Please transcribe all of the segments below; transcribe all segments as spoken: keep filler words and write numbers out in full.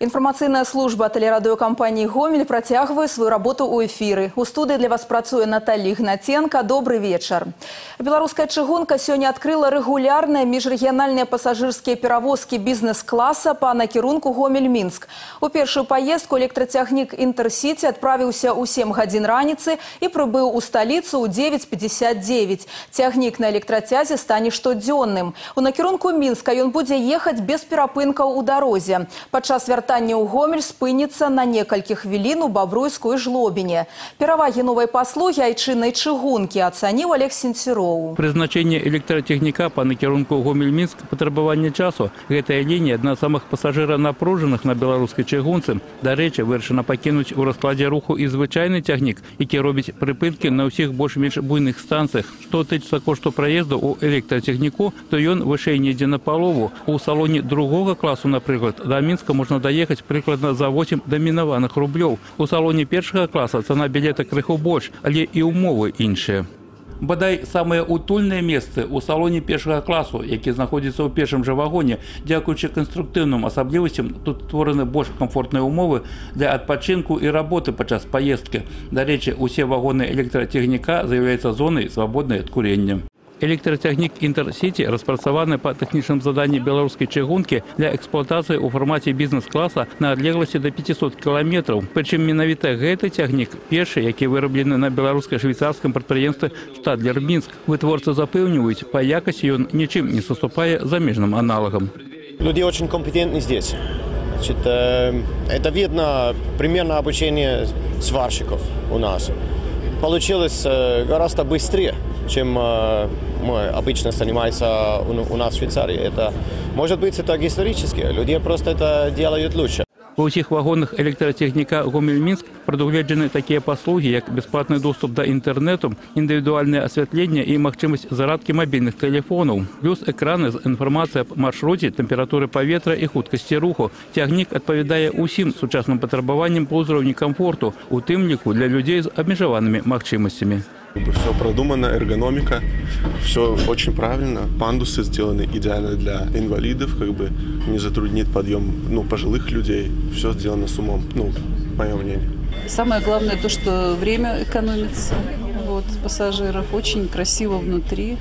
Информационная служба телерадиокомпании «Гомель» протягивает свою работу у эфиры. У студии для вас працуе Наталья Игнатенко. Добрый вечер. Белорусская чыгунка сегодня открыла регулярные межрегиональные пассажирские перевозки бизнес-класса по накірунку Гомель-Минск. У первую поездку электротехник «Интерсити» отправился у семь гадзін раніцы и прибыл у столицу у девять пятьдесят девять. Тягник на электротязе станет штодзённым. У накірунку Минска он будет ехать без перапынкаў у дорозе. Падчас вяртання у Гомель спынится на некалькіх хвілін у Бобруйску и Жлобине. Пераваги новой послуги айчыннай чыгунки оценил Олег Сенцероў. Призначение электротехника по накірунку Гомель-Минск потребование часу. Эта линия одна из самых пассажиронапружаных на белорусской чыгунцы. До речи вырашена покинуть у раскладе руху и звычайный тягник, який робить припынки на всех больш-менш буйных станциях. Что тычется кошту проезда у электротехнику, то он выше недзе на полову. У салоне другого класса, например, до Минска можно доехать прикладно за восемь доминованных рублёў. У салоне первого класса цена билета крыху больше, але и умовы іншие. Бадай самые утульные месцы у салоне первого классу, які знаходзіцца ў першым жа вагоне, дзякуючы канструктыўным асаблівасцям, тут створаны больш комфортныя умовы для адпачынку і работы падчас поездки. До речи, усе вагоны электротехника з'яўляюцца зонай свабоднай ад курення. Электротехник «Интерсити» распрацаваны по техничным заданиям белорусской чыгунки для эксплуатации у формате бизнес-класса на одлеглости до пятисот километров. Причем менавіта гэты тягник первый, які выраблены на белорусско-швейцарском предприятии «Штадлер Минск». Вытворцы запэўніваюць, по якости он ничем не соступая замежным аналогам. Люди очень компетентны здесь. Значит, э, это видно примерно обучение сварщиков у нас. Получилось э, гораздо быстрее, чем э, мы обычно занимаемся у, у нас в Швейцарии. Это, может быть, это исторически. Люди просто это делают лучше. Во всех вагонах электротехника Гомель-Минск предугледжены такие послуги, как бесплатный доступ до интернету, индивидуальное освещение и махчимость зарадки мобильных телефонов, плюс экраны с информацией о маршруте, температуре поветра и хуткости руху. Тягник отповедає усім сучасним потребованиям по уровню комфорту, у тым ліку для людей с обмежованными махчимостями. Все продумано, эргономика, все очень правильно. Пандусы сделаны идеально для инвалидов, как бы не затруднит подъем, ну, пожилых людей. Все сделано с умом, ну, мое мнение. Самое главное то, что время экономится, вот, пассажиров. Очень красиво внутри,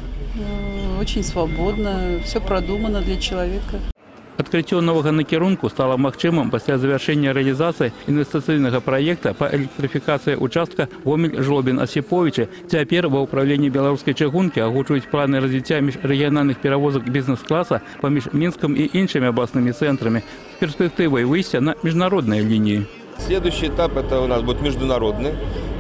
очень свободно, все продумано для человека. Открытие нового накірунку стало магчымым после завершения реализации инвестиционного проекта по электрификации участка Гомель-Жлобин-Осиповичи. Теперь во управлении белорусской чыгунки огучивают планы развития межрегиональных перевозок бизнес-класса поміж Минском и иншими областными центрами с перспективой выйти на международные линии. Следующий этап это у нас будет международный.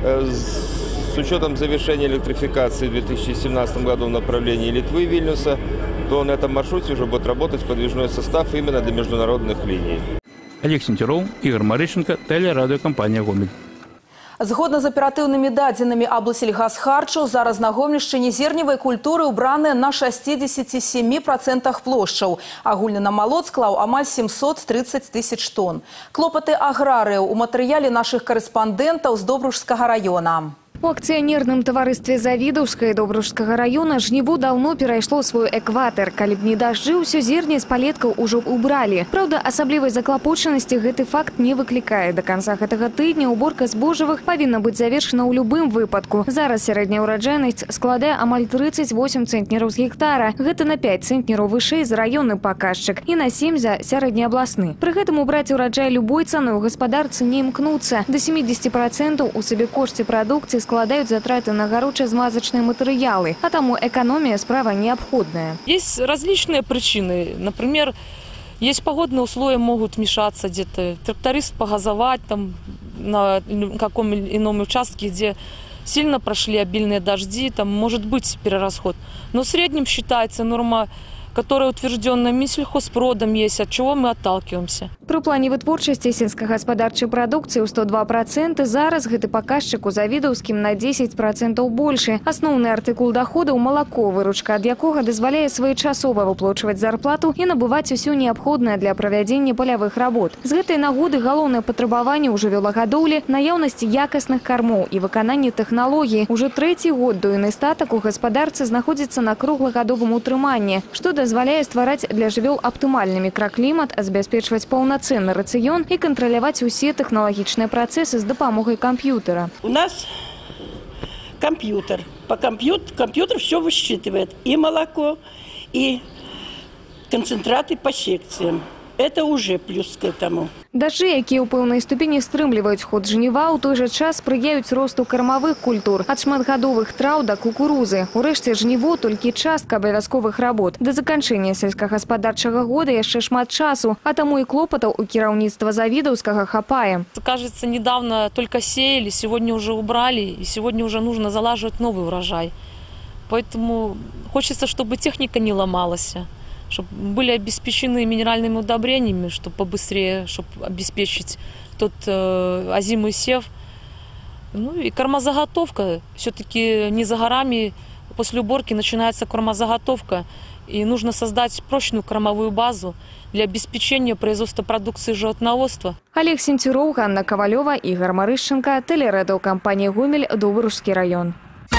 С учетом завершения электрификации в две тысячи семнадцатом году в направлении Литвы и Вильнюса, то на этом маршруте уже будет работать подвижной состав именно для международных линий. Олег Сенцероў, Игорь Марышенко, телерадиокомпания «Гомель». Згодна з аператыўнымі дадзенымі аблсельгасхарчу, зараз на Гомельшчыне зерневай культуры ўбраныя на шестидесяти семи процентах плошчаў. Агульны намалот склаў амаль семьсот тридцать тысяч тонн. Клопаты аграрыяў у матэрыяле нашых корэспандэнтаў з Добружскага района. У акцыянерным таварыстве Завідаўска і Добружскага района жніву даўно перайшло свой экватар. Калі б не дажджы, усё зерне з палеткаў ужо убралі. Праўда, асаблівай заклапочанасці гэты факт не выклікае. До конца гэтага тыдня уборка збожжавых павінна быць завершана ў любым выпадку. Зараз сярэдняя ўраджайнасць складае амаль тридцать восемь цэнтнераў з гектара. Гэта на пять цэнтнераў вышэй за раённы паказчык і на семь за сярэднеабласны. Пры гэтым убраць ураджай любой цаной у гаспадарцы не імкнуцца. До семидесяти процентов у сабекошце прадукцыі складают затраты на горюче-змазочные материалы, а тому экономия справа необходная. Есть различные причины. Например, есть погодные условия, могут мешаться где-то. Тракторист погазовать там, на каком ином участке, где сильно прошли обильные дожди, там может быть перерасход. Но в среднем считается норма, которая утверждена Минсельхозпродом есть, от чего мы отталкиваемся. При плане вытворчасці сельскохаспадарчай прадукцыі ў сто два процента зараз гэты паказчык у Завідаўскім на десять процентов больше. Асноўны артыкул доходаў малако, выручка ад якога дазваляе своечасова выплачваць зарплату і набываць усё неабходнае для правядзення палявых работ. З гэтай нагоды галоўнае патрабаванне ў жывёлагадоўлі, наяўнасць якасных кармоў і выкананне тэхналогій. Уже трэці год дойны статак у гаспадарцы знаходзіцца на круглагадовым утрыманні, што дазваляе ствараць для жывёл аптымальны мікраклімат, забяспечваць паўнацэнны рацыён і кантраляваць усе тэхналагічныя працэсы з дапамогай камп'ютера. У нас компьютер. По компьютер, компьютер все высчитывает. И молоко, и концентраты по секциям. Это уже плюс к этому. Дажджы, якія ў пэўнай ступені стрымліваюць ход жніва, у той жа час спрыяюць росту кармавых культур, ад шматгадовых траў да кукурузы. Урэшце жніво толькі частка абавязковых работ. Да заканчэння сельскагаспадарчага года яшчэ шмат часу, а таму і клопатаў у кіраўніцтва Завидовскага хапае. Кажется, недавно только сеяли, сегодня уже убрали, и сегодня уже нужно залаживать новый урожай. Поэтому хочется, чтобы техника не ломалась, чтобы были обеспечены минеральными удобрениями, чтобы побыстрее, чтобы обеспечить тот э, озимый сев. Ну и кормозаготовка. Все-таки не за горами, после уборки начинается кормозаготовка. И нужно создать прочную кормовую базу для обеспечения производства продукции животноводства. Олег Сентюров, Ганна Ковалева, Игорь Марыщенко, телерадиокомпания «Гомель», Добрушский район.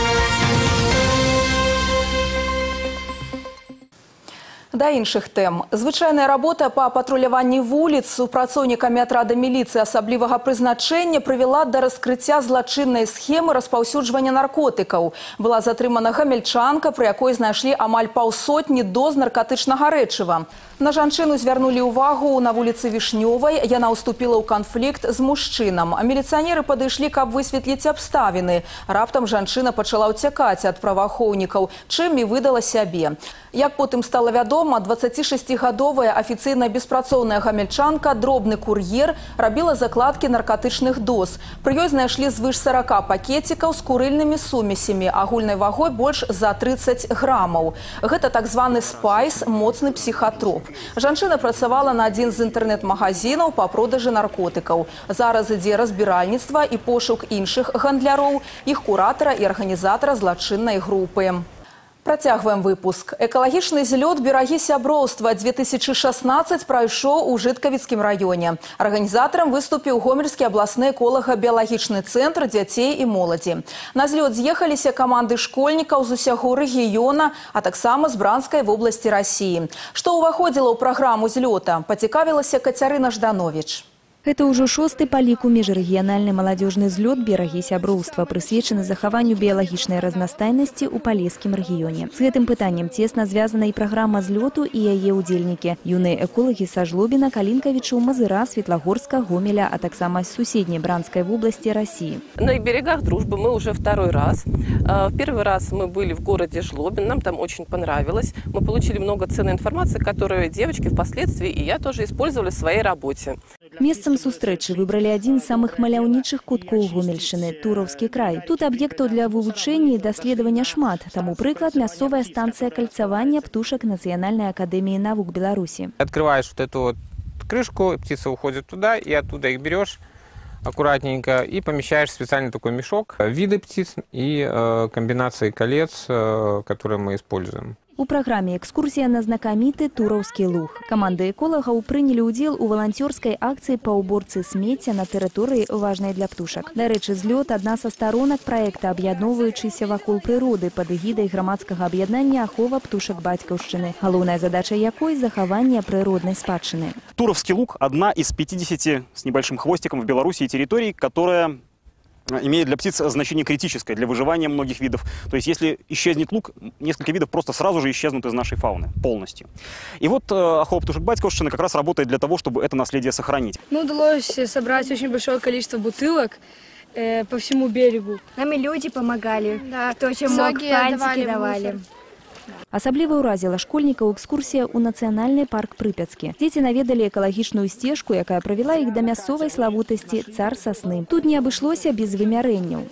Да іншых тэм. Звычайная работа па патруляванні вуліц супрацоўнікамі атрада міліцыі асаблівага прызначэння прывяла да раскрыцця злачыннай схемы распаўсюджвання наркотыкаў. Была затрымана гамельчанка, пры якой знайшлі амаль паўсотні доз наркатычнага рэчыва. На жанчыну звярнулі ўвагу на вуліцы Вішнёвай. Яна ўступіла ў канфлікт з мужчынам. А міліцыянеры падышлі, каб высветліць абставіны. Раптам жанчына пачала ўцякаць ад праваахоўнікаў, чым і выдала сябе. Як потым стала вядома, дваццацішасцігадовая афіцыйна беспрацоўная гамельчанка, дробны кур'ер, рабіла закладкі наркатычных доз. Пры ёй знайшлі звыш сарака пакетикаў з курыльнымі сумесямі, агульнай вагой больш за трыццаць грамаў. Гэта так званы спайс, моцны псіхатроп. Жанчына працавала на адзін з інтэрнэт-магазінаў па продажы наркотыкаў. Зараз ідзе разбіральніцтва і пошук іншых гандляроў, іх куратара і арганізатара злачыннай групы. Працягваем выпуск. Экалагічны злёт «Берагі сяброўства» две тысячи шестнадцать прайшоў у Жыткавіцкім раёне. Арганізатарам выступіў Гомельскі абласны эколага-біялагічны цэнтр дзяцей і моладзі. На злёт з'ехаліся каманды школьнікаў з усяго рэгіёна, а таксама з Бранскай вобласці Расіі. Што ўваходзіла ў праграму злёта, пацікавілася Кацярына Жданович. Это ўжо шосты па ліку міжрэгіянальны маладзёжны злёт «Берагі сяброўства», прысвечаны захаванню біялагічнай разнастайнасці ў палескім рэгіёне. З гэтым пытаннем цесна звязана і праграма злёту, і яе ўдзельнікі. Юныя эколагі са Жлобіна, Калінкавічу, Мазыра, Светлагорска, Гомеля, а таксама з суседняй Бранской области России. На берегах Дружбы мы уже второй раз. В первый раз мы были в городе Жлобин, нам там очень понравилось. Мы получили много ценной информации, которую девочки впоследствии и я тоже использовали в своей работе. Месцам сустрэчы выбралі адзін з самых маляўнічых куткоў Гомельшчыны – Туровскі край. Тут аб'ектаў для вывучэння і даследавання шмат. Таму прыклад – мясцовая станцыя кальцавання птушак Нацыянальнай акадэміі навук Беларуси. Открываешь вот эту вот крышку, птица уходит туда, и оттуда их берешь аккуратненько и помещаешь в специальный такой мешок. Виды птиц и э, комбинации колец, э, которые мы используем. У праграме экскурсія на знакаміты Туровскі луг. Каманда эколагаў прынялі ўдзел у валанцёрскай акцыі па ўборцы смецця на тэрыторыі важнай для птушак. Дарэчы, злёт адна са старонак праекта, аб'ядноўваючыся вакол прыроды пад эгідай грамадскага аб'яднання ахова птушак бацькаўшчыны, галоўная задача якой захаванне прыроднай спадчыны. Туровский луг – одна из пятидесяти с небольшим хвостиком в Беларуси территорий, которая имеет для птиц значение критическое для выживания многих видов. То есть если исчезнет луг, несколько видов просто сразу же исчезнут из нашей фауны полностью. И вот э, ахова птушек бацькаўшчыны как раз работает для того, чтобы это наследие сохранить. Ну, удалось собрать очень большое количество бутылок э, по всему берегу. Нам и люди помогали, да, кто чем мог, фантики давали. Асабліва ўразіла школьнікаў экскурсія ў нацыянальны парк Прыпяцкі. Дзеці наведалі экалагічную сцежку, якая правяла іх да мясцовай славутасці цар сасны. Тут не абышлося без вымярэнняў.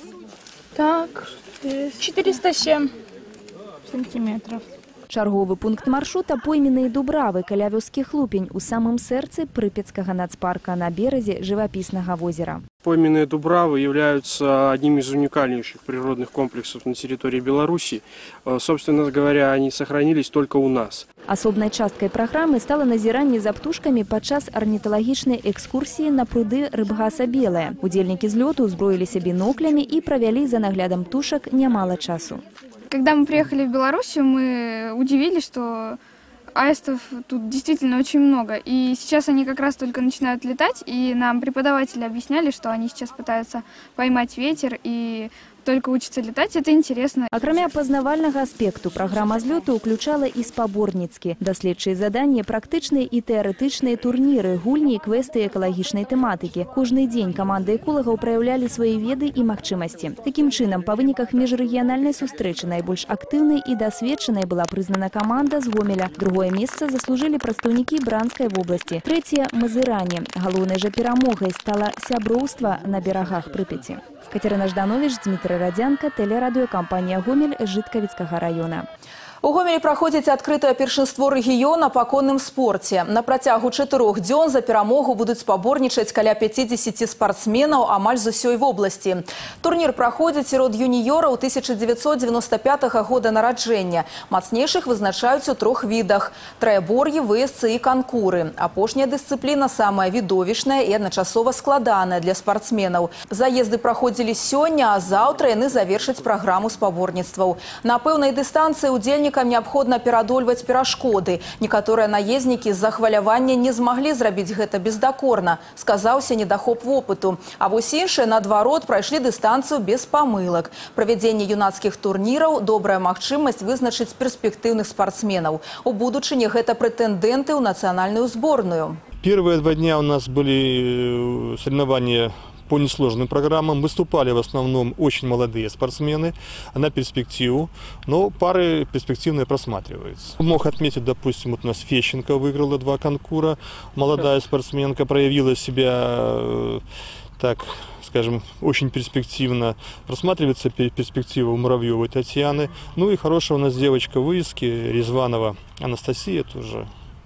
Так, четыреста семь сантиметров. Чарговы пункт маршрута – пойменныя дубравы каля вёскі Хлупень у самым сэрцы Прыпяцкага нацпарка на березе жывапіснага возера. Пойменные дубравы являются одним из уникальнейших природных комплексов на территории Беларуси. Собственно говоря, они сохранились только у нас. Асобнай часткай праграмы стала назіранне за птушкамі падчас арніталагічнай экскурсіі на пруды Рыбгаса Белая. Удзельнікі злёту ўзброіліся біноклямі і правялі за наглядам птушак нямала часу. Когда мы приехали в Белоруссию, мы удивились, что аистов тут действительно очень много. И сейчас они как раз только начинают летать, и нам преподаватели объясняли, что они сейчас пытаются поймать ветер и только учатся летать. Это интересно. Акрамя пазнавальнага аспекту, праграма злёту ўключала і спаборніцкі, даследчыя заданні, практычныя і тэарэтычныя турніры, гульні і квесты экалагічнай тэматыкі. Кожны дзень каманды эколагаў праяўлялі свае веды і магчымасці. Такім чынам, па выніках міжрэгіянальнай сустрэчы найбольш актыўнай і дасведчанай была прызнана каманда з Гомеля. Другое месца заслужылі прадстаўнікі Бранскай вобласці. Трэцяе – Мазыране. Галоўнай жа перамогай стала сяброўства на берагах Прыпяці. Катерина Жданович, Дмитрий Радзянка, телерадиокомпания «Гомель» Житковицкого района. У Гомелі праходзіць адкрытае першынство рэгіёна па конным спорце. На працягу чатырох дзён за перамогу будуць спаборнічаць каля пяцідзесяці спартсменаў амаль з усёй вобласці. Турнір праходзіць сярод юніёраў тысяча дзевяцьсот дзевяноста пятага года нараджэння. Мацнейшых вызначаюць у трох відах – траебор'і, выездцы і канкуры. Апошняя дысцыпліна самая відовішная і адначасова складаная для спартсменаў. Заезды праходзілі сёння, а заўтра яны завершаць праграму спаборніцтваў. На пэўнай дыстанцыі удзельнікам неабходна перадольваць перашкоды. Некаторыя наезднікі з-за хвалявання не змаглі зрабіць гэта бездакорна, сказаўся недахоп вопыту. А вось іншыя, наадварот, прайшлі дыстанцыю без памылак. Правядзенне юнацкіх турніраў – добрая магчымасць вызначыць перспектыўных спартсменаў. У будучыні гэта прэтэндэнты ў нацыянальную зборную. Первые два дня у нас были соревнования по несложным программам. Выступали в основном очень молодые спортсмены на перспективу, но пары перспективные просматриваются. Мог отметить, допустим, вот у нас Фещенко выиграла два конкура, молодая спортсменка проявила себя, так скажем, очень перспективно. Просматривается перспектива у Муравьевой Татьяны. Ну и хорошая у нас девочка выездки, Резванова Анастасия, тоже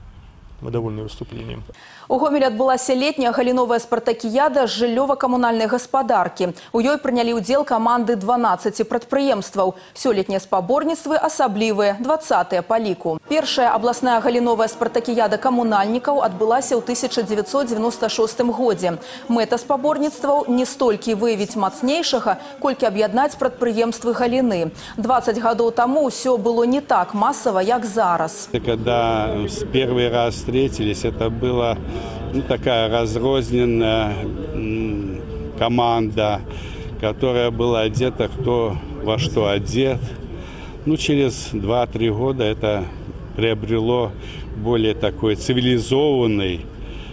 мы довольны выступлением. У Гомелі адбылася летняя галіновая спартакіяда з жыллёва-камунальнай гаспадаркі. У ёй прынялі ўдзел каманды дванаццаці прадпрыемстваў. Сёлетнія спаборніцтвы асаблівыя, дваццатыя па ліку. Першая абласная галіновая спартакіяда камунальнікаў адбылася ў тысяча дзевяцьсот дзевяноста шостым годзе. Мэта спаборніцтваў не столькі выявіць мацнейшага, колькі аб'яднаць прадпрыемствы галіны. дваццаць гадоў таму ўсё было не так масава, як зараз. Когда первый раз встретились, это было ну, такая разрозненная команда, которая была одета кто во что одет. Ну, через два-три года это приобрело более такой цивилизованный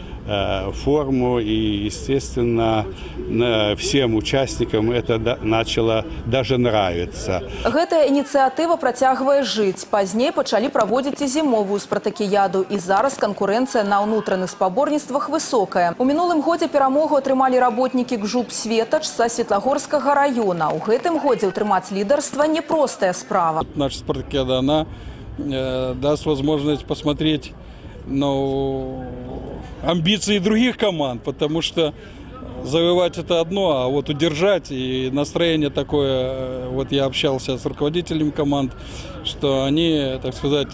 форму, и, естественно, всем участникам это начало даже нравиться. Гэтая ініцыятыва працягвае жыць. Пазней пачалі праводзіць і зімовую спартакіяду, і зараз канкурэнцыя на ўнутраных спаборніцтвах высокая. У мінулым годзе перамогу атрымалі работнікі ГЖУП «Светач» са Светлагорскага района. У гэтым годзе ўтрымаць лідарства непростая справа. Наша спартакиада, она э, даст возможность посмотреть, ну, амбиции других команд, потому что завоевать это одно, а вот удержать, и настроение такое, вот я общался с руководителями команд, что они, так сказать,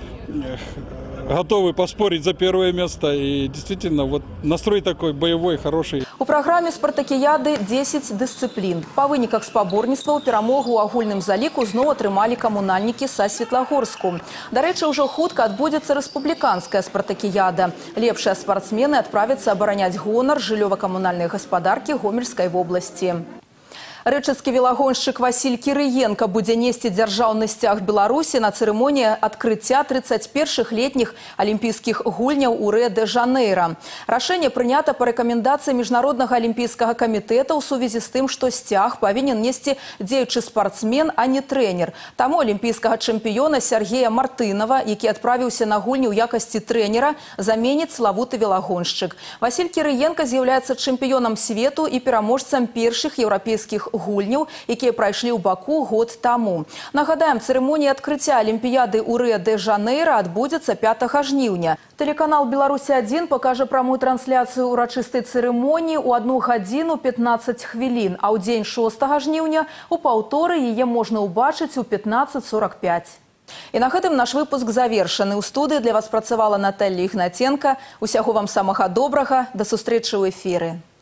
готовы поспорить за первое место, и действительно вот настрой такой боевой, хороший. У праграме спартакіяды дзесяць дысцыплін. Па выніках спаборніцтваў перамогу ў агульным заліку зноў атрымалі камунальнікі са Светлагорску. Дарэчы, ўжо хутка адбудзецца рэспубліканская спартакіяда. Лепшыя спартсмены адправяцца абараняць гонар жыллёва-камунальнай гаспадаркі Гомельскай вобласці. Рэчыцкі велагоншчык Васіль Кірыенка будзе несці дзяржаўны сцяг Беларусі на цырымоніі адкрыцця трыццаць першых летніх алімпійскіх гульняў у Рыа-дэ-Жанэйра. Рашэнне прынята па рэкамендацыі Міжнароднага алімпійскага камітэта ў сувязі з тым, што сцяг павінен несці дзеючы спартсмен, а не трэнер. Таму алімпійскага чэмпіёна Сергея Мартынова, які адправіўся на гульні ў якасці трэнера, заменіць славуты велагоншчык. Васіль Кірыенка з'яўляецца чэмпіёнам свету і пераможцам першых еўрапейскіх гульняў, якія прайшлі ў Баку год таму. Нагадаем, цырымонія адкрыцця алімпіяды ў Рыа-дэ-Жанэйра адбудзецца пятага жніўня. Тэлеканал «Беларусь адзін» пакажа прамую трансляцыю ўрачыстай цырымоніі ў адну гадзіну пятнаццаць хвілін, а ў дзень шостага жніўня у паўторы яе можна ўбачыць у пятнаццаць сорок пять. І на гэтым наш выпуск завершаны. У студыі для вас працавала Наталья Ігнаценка. Усяго вам самага добрага. Да сустрэчы ў эфіры.